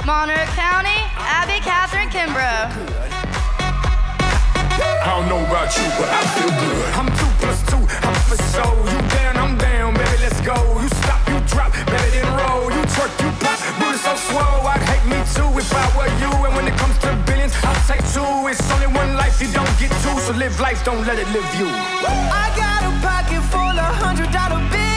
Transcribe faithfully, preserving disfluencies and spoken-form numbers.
Monroe County, Abby Kathryn Kimbrough. I don't know about you, but I feel good. I'm two plus two, I'm for show. You down, I'm down, baby, let's go. You stop, you drop, better than roll. You twerk, you pop, booty so swole. I'd hate me too if I were you. And when it comes to billions, I'll take two. It's only one life, you don't get two. So live life, don't let it live you. I got a pocket full of hundred dollar bills.